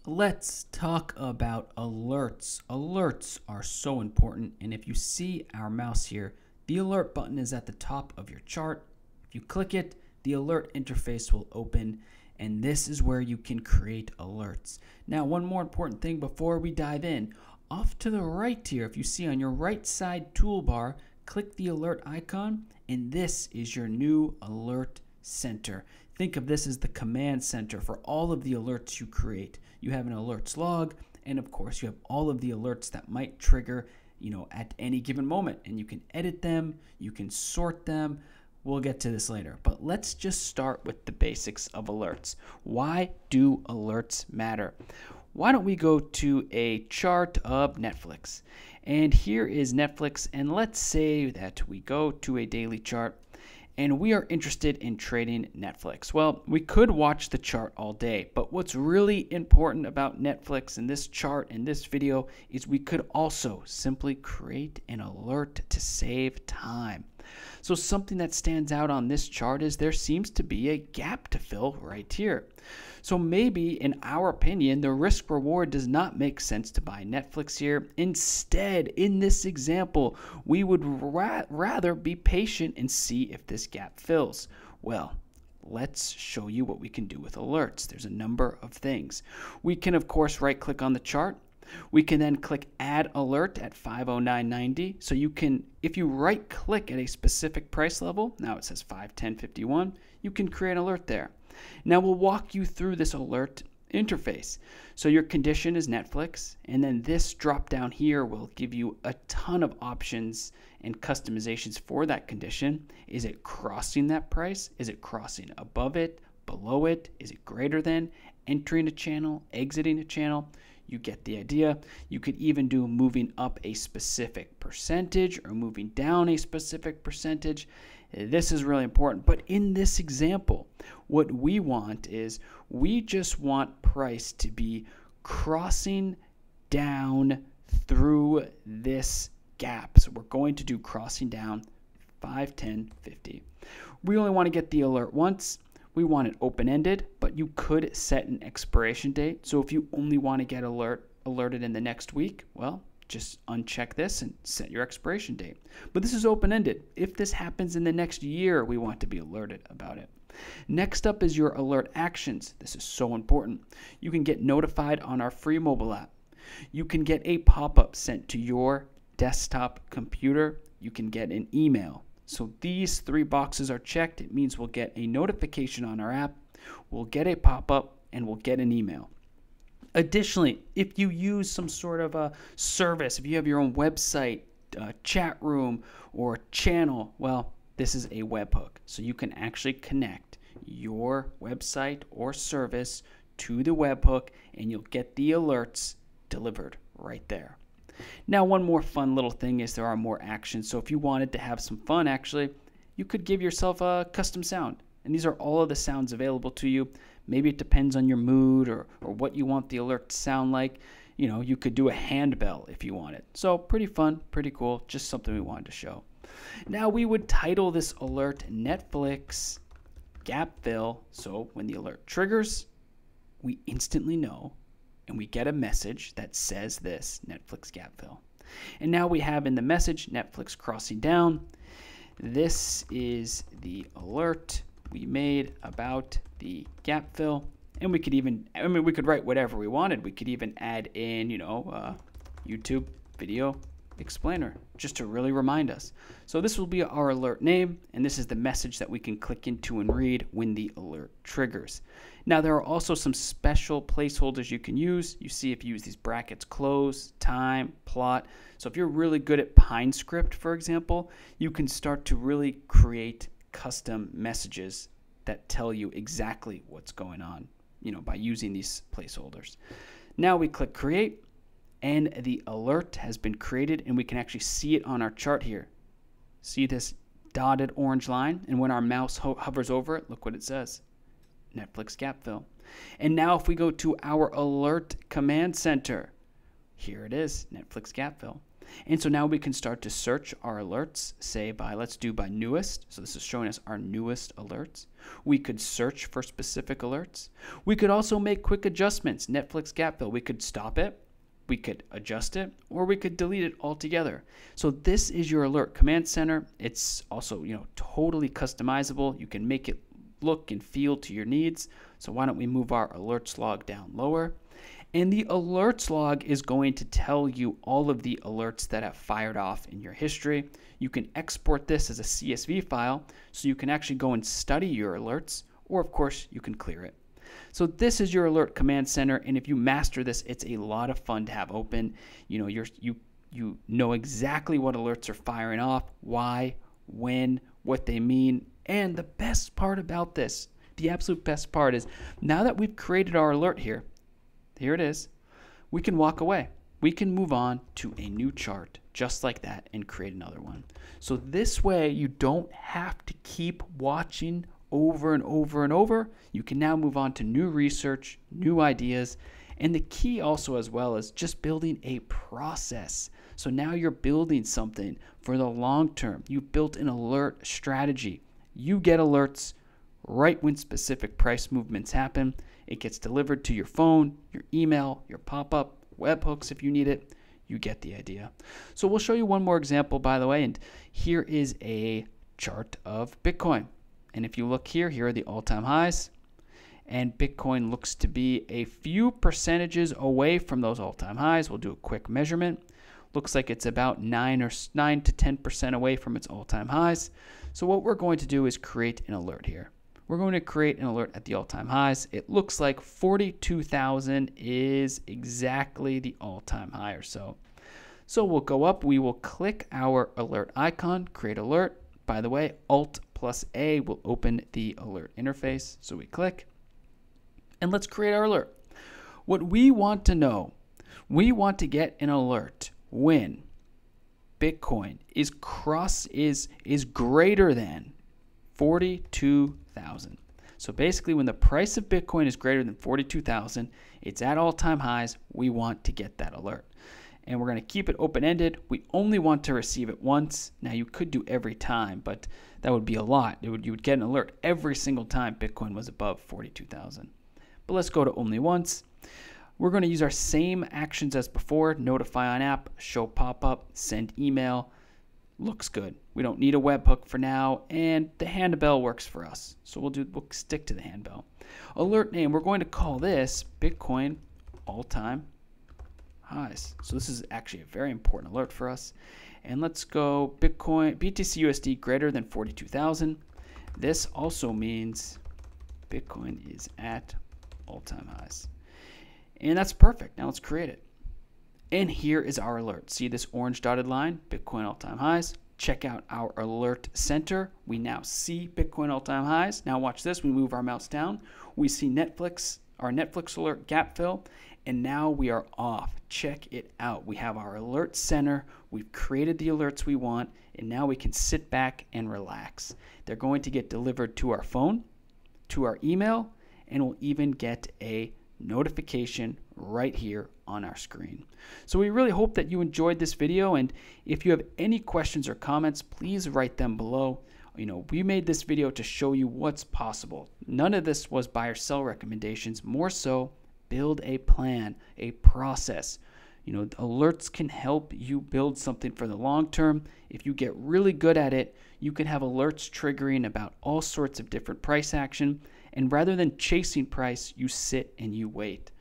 Let's talk about alerts. Alerts are so important, and if you see our mouse here, the alert button is at the top of your chart. If you click it, the alert interface will open, and this is where you can create alerts. Now, one more important thing before we dive in. Off to the right here, if you see on your right side toolbar, click the alert icon, and this is your new alert center. Think of this as the command center for all of the alerts you create. You have an alerts log, and of course you have all of the alerts that might trigger, at any given moment, and you can edit them, you can sort them. We'll get to this later, but let's just start with the basics of alerts. Why do alerts matter? Why don't we go to a chart of Netflix? And here is Netflix, and let's say that we go to a daily chart and we are interested in trading Netflix. Well, we could watch the chart all day, but what's really important about Netflix in this chart and this video is we could also simply create an alert to save time. So something that stands out on this chart is there seems to be a gap to fill right here. So maybe, in our opinion, the risk reward does not make sense to buy Netflix here. Instead, in this example, we would rather be patient and see if this gap fills. Well, let's show you what we can do with alerts. There's a number of things. We can, of course, right-click on the chart. We can then click Add Alert at 509.90. So you can, if you right-click at a specific price level, now it says 510.51, you can create an alert there. Now we'll walk you through this alert interface. So your condition is Netflix, and then this drop down here will give you a ton of options and customizations for that condition. Is it crossing that price? Is it crossing above it, below it? Is it greater than? Entering a channel, exiting a channel? You get the idea. You could even do moving up a specific percentage or moving down a specific percentage. This is really important. But in this example, what we want is we just want price to be crossing down through this gap. So we're going to do crossing down 510.50. We only want to get the alert once. We want it open-ended, but you could set an expiration date. So if you only want to get alerted in the next week, well, just uncheck this and set your expiration date. But this is open-ended. If this happens in the next year, we want to be alerted about it. Next up is your alert actions. This is so important. You can get notified on our free mobile app. You can get a pop-up sent to your desktop computer. You can get an email. So these three boxes are checked. It means we'll get a notification on our app, we'll get a pop-up, and we'll get an email. Additionally, if you use some sort of a service, if you have your own website, chat room, or channel, well, this is a webhook. So you can actually connect your website or service to the webhook, and you'll get the alerts delivered right there. Now, one more fun little thing is there are more actions. So if you wanted to have some fun, actually, you could give yourself a custom sound. And these are all of the sounds available to you. Maybe it depends on your mood or what you want the alert to sound like. You could do a handbell if you want it. So pretty fun, pretty cool, just something we wanted to show. Now we would title this alert Netflix Gap Fill. So when the alert triggers, we instantly know and we get a message that says this, Netflix Gap Fill. And now we have in the message, Netflix crossing down. This is the alert we made about the gap fill. And we could even, we could write whatever we wanted. We could even add in, YouTube video explainer, just to really remind us. So this will be our alert name, and this is the message that we can click into and read when the alert triggers. Now there are also some special placeholders you can use. You see if you use these brackets, close, time, plot. So if you're really good at PineScript, for example, you can start to really create custom messages that tell you exactly what's going on, by using these placeholders. Now we click create, and the alert has been created, and we can actually see it on our chart here. See this dotted orange line? And when our mouse hovers over it, look what it says, Netflix Gap Fill. And now if we go to our alert command center, here it is, Netflix Gap Fill. And so now we can start to search our alerts, say let's do by newest. So this is showing us our newest alerts. We could search for specific alerts. We could also make quick adjustments. Netflix gap fill, we could stop it, we could adjust it, or we could delete it altogether. So this is your alert command center. It's also, totally customizable. You can make it look and feel to your needs. So why don't we move our alerts log down lower? And the alerts log is going to tell you all of the alerts that have fired off in your history. You can export this as a CSV file so you can actually go and study your alerts, or of course you can clear it. So this is your alert command center, and if you master this, it's a lot of fun to have open. You know exactly what alerts are firing off, why, when, what they mean, and the best part about this, the absolute best part is now that we've created our alert here it is, we can walk away. We can move on to a new chart just like that and create another one. So this way you don't have to keep watching over and over and over. You can now move on to new research, new ideas, and the key also as well is just building a process. So now you're building something for the long term. You've built an alert strategy. You get alerts right when specific price movements happen. It gets delivered to your phone, your email, your pop-up, webhooks if you need it. You get the idea. So we'll show you one more example, by the way, and here is a chart of Bitcoin. And if you look here are the all-time highs, and Bitcoin looks to be a few percentages away from those all-time highs. We'll do a quick measurement. Looks like it's about 9 to 10% away from its all-time highs. So what we're going to do is create an alert here. We're going to create an alert at the all-time highs. It looks like 42,000 is exactly the all-time high or so. So we'll go up. We will click our alert icon, create alert. By the way, Alt plus A will open the alert interface. So we click, and let's create our alert. What we want to know, we want to get an alert when Bitcoin is greater than 42,000. So basically when the price of Bitcoin is greater than 42,000, it's at all-time highs, we want to get that alert. And we're going to keep it open-ended. We only want to receive it once. Now you could do every time, but that would be a lot. You would get an alert every single time Bitcoin was above 42,000. But let's go to only once. We're going to use our same actions as before: notify on app, show pop-up, send email. Looks good. We don't need a webhook for now, and the handbell works for us. So we'll stick to the handbell. Alert name, we're going to call this Bitcoin all-time highs. So this is actually a very important alert for us. And let's go Bitcoin BTC USD greater than 42,000. This also means Bitcoin is at all-time highs. And that's perfect. Now let's create it. And here is our alert. See this orange dotted line, Bitcoin all-time highs. Check out our alert center. We now see Bitcoin all-time highs. Now watch this. We move our mouse down. We see our Netflix alert gap fill, and now we are off. Check it out. We have our alert center. We've created the alerts we want, and now we can sit back and relax. They're going to get delivered to our phone, to our email, and we'll even get a notification right here on our screen. So we really hope that you enjoyed this video, and if you have any questions or comments, please write them below. We made this video to show you what's possible. None of this was buy or sell recommendations, more so build a plan, a process. Alerts can help you build something for the long term. If you get really good at it, you can have alerts triggering about all sorts of different price action. And rather than chasing price, you sit and you wait.